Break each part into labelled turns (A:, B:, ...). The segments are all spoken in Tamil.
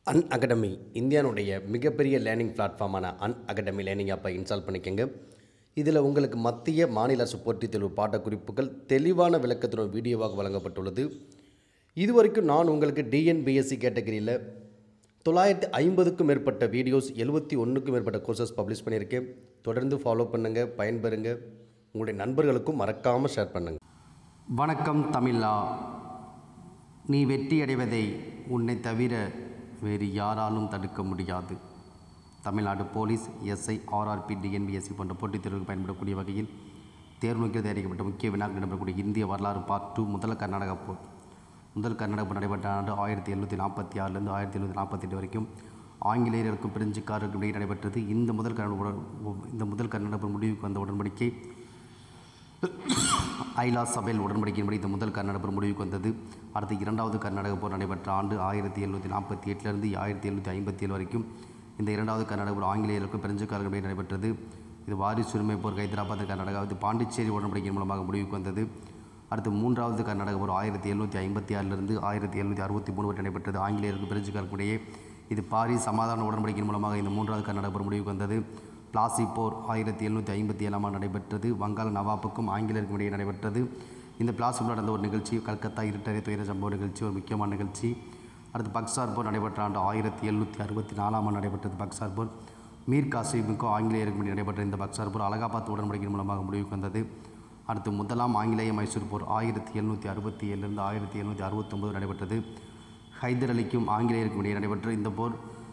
A: அன் அகாடமி இந்தியாவுடைய மிகப்பெரிய லேர்னிங் பிளாட்ஃபார்மான அன் அகாடமி லேர்னிங் ஆப்பை இன்ஸ்டால் பண்ணிக்கோங்க. இதில் உங்களுக்கு மத்திய மாநில அரசு போட்டித் தேர்வு பாடக்குறிப்புகள் தெளிவான விளக்கத்துடன் வீடியோவாக வழங்கப்பட்டுள்ளது. இதுவரைக்கும் நான் உங்களுக்கு டிஎன்பிஎஸ்சி கேட்டகரியில் 950க்கும் மேற்பட்ட வீடியோஸ் 71க்கும் மேற்பட்ட கோர்சஸ் பப்ளிஷ் பண்ணியிருக்கேன். தொடர்ந்து ஃபாலோ பண்ணுங்கள், பயன்பெறுங்க. உங்களுடைய நண்பர்களுக்கும் மறக்காமல் ஷேர் பண்ணுங்கள்.
B: வணக்கம் தமிழா. நீ வெற்றியடைவதை உன்னை தவிர வேறு யாராலும் தடுக்க முடியாது. Tamil Nadu police, SI, RRB, TNPSC போன்ற போட்டித் தேர்வுக்கு பயன்படக்கூடிய வகையில் தேர்வு நோக்கில் தயாரிக்கப்பட்ட முக்கிய வினாக்கள் இடம்பெறக்கூடிய இந்திய வரலாறு பார்ட் 2 முதல் கர்நாடக போர். முதல் கர்நாடக போர் நடைபெற்ற ஆண்டு 1746 1748 வரைக்கும் ஆங்கிலேயர்களுக்கும் பிரெஞ்சுக்காரருக்கும் இடையே நடைபெற்றது. இந்த முதல் கர்நாடக போர் முடிவுக்கு வந்த உடன்படிக்கை ஐலா சபையில் உடன்படிக்கையின்படி இந்த முதல் கர்நாடக போர் முடிவுக்கு வந்தது. அடுத்து இரண்டாவது கர்நாடக போர் நடைபெற்ற ஆண்டு 1748 1757 வரைக்கும் இந்த இரண்டாவது கர்நாடக போர் ஆங்கிலேயர்களுக்கும் பிரெஞ்சுக்காரர்களிடையே நடைபெற்றது. இது வாரிசு உரிமை போர் ஹைதராபாத் கர்நாடகா, இது பாண்டிச்சேரி உடன்படிக்கையின் மூலமாக முடிவுக்கு வந்தது. அடுத்து மூன்றாவது கர்நாடக போர் 1756 1763 வரை நடைபெற்றது. ஆங்கிலேயருக்கு பிரெஞ்சுக்காரர்களுக்கும் இடையே இது பாரிஸ் சமாதான உடன்படிக்கையின் மூலமாக இந்த மூன்றாவது கர்நாடக போர் முடிவுக்கு வந்தது. பிளாசி போர் 1757 நடைபெற்றது. வங்காள நவாப்புக்கும் ஆங்கிலேயருக்கும் இடையே நடைபெற்றது. இந்த பிளாசி போர் நடந்த ஒரு நிகழ்ச்சி கல்கத்தா இருட்டறை துயர சம்பவ நிகழ்ச்சி, ஒரு முக்கியமான நிகழ்ச்சி. அடுத்து பக்சார் போர் நடைபெற்ற ஆண்டு 1764 நடைபெற்றது. பக்சார் போர் மீர் காசிமுக்கும் ஆங்கிலேயருக்கும் இடையே நடைபெற்ற இந்த பக்சார் போர் அலகாபாத் உடன்படிக்கையின் மூலமாக முடிவுக்கு வந்தது. அடுத்து முதலாம் ஆங்கிலேய மைசூர் போர் 1767 1769 நடைபெற்றது. ஹைதர் அலிக்கும் ஆங்கிலேயருக்கும் இடையே நடைபெற்ற இந்த போர்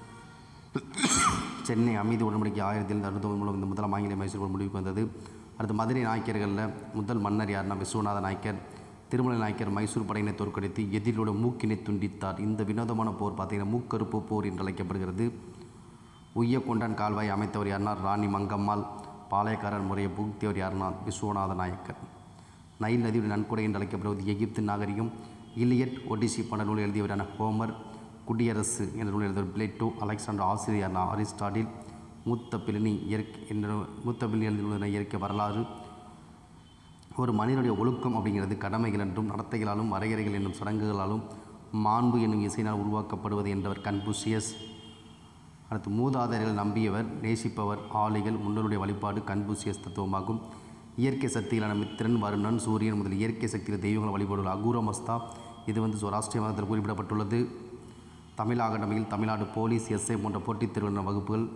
B: சென்னை அமைதி உடன்படிக்கை 1769 மூலம் இந்த முதலாம் ஆங்கிலேய மைசூர் போர் முடிவுக்கு வந்தது. அடுத்து மதுரை நாயக்கர்களில் முதல் மன்னர் யாருன்னா விஸ்வநாத நாயக்கர். திருமலை நாயக்கர் மைசூர் படையினை தோற்கடித்து எதிரிலோட மூக்கினை துண்டித்தார். இந்த வினோதமான போர் பார்த்திங்கன்னா மூக்கறுப்பு போர் என்று அழைக்கப்படுகிறது. உய்ய கொண்டான் கால்வாய் அமைத்தவர் யாருன்னா ராணி மங்கம்மாள். பாளையக்காரர் முறையை புகுத்தியவர் யாருன்னா விஸ்வநாத நாயக்கர். நைல் நதியுடைய நன்கொடை என்று அழைக்கப்படுவது எகிப்து நாகரிகம். இலியட், ஒடிசி போன்ற நூல் எழுதியவரான ஹோமர். குடியரசு என்ற நூல் எழுதியவர் பிளேட்டோ. அலெக்சாண்டர் ஆசிரியர்னா அரிஸ்டாட்டில். மூத்த பிளினி எழுதியுள்ள இயற்கை வரலாறு. ஒரு மனிதனுடைய ஒழுக்கம் அப்படிங்கிறது கடமைகள் என்றும் நடத்தைகளாலும் வரையறைகள் என்னும் சடங்குகளாலும் மாண்பு என்னும் இசையினால் உருவாக்கப்படுவது என்றவர் கன்பூசியஸ். அடுத்து மூதாதையர்கள் நம்பியவர், நேசிப்பவர், ஆலைகள், முன்னோருடைய வழிபாடு கன்பூசியஸ் தத்துவமாகும். இயற்கை சக்திகளான மித்திரன், வருணன், சூரியன் முதல் இயற்கை சக்திகள் தெய்வங்கள் வழிபாடு அகூரமஸ்தா. இது ராஷ்டிரிய மதத்தில் குறிப்பிடப்பட்டுள்ளது. தமிழ் அகாடமியில் தமிழ்நாடு போலீஸ், எஸ்ஐ போன்ற போட்டித் தேர்வு வகுப்புகள்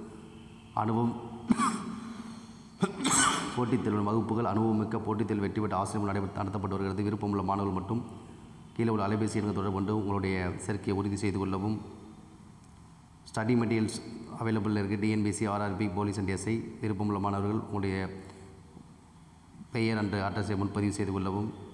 B: அனுபவமிக்க போட்டித் தேர்வில் வெற்றி பெற்ற ஆசிரியர்கள் நடத்தப்பட்டு வருகிறது. விருப்பமுள்ள மாணவர்கள் மட்டும் கீழே உள்ள அலைபேசி எண்கள் தொடர்பு கொண்டு உங்களுடைய சேர்க்கையை உறுதி செய்து கொள்ளவும். ஸ்டடி மெட்டீரியல்ஸ் அவைலபிள் இருக்குது. TNPSC, RRB, police and SI. விருப்பமுள்ள மாணவர்கள் உங்களுடைய பெயர் அண்ட் அட்ரஸை முன்பதிவு செய்து கொள்ளவும்.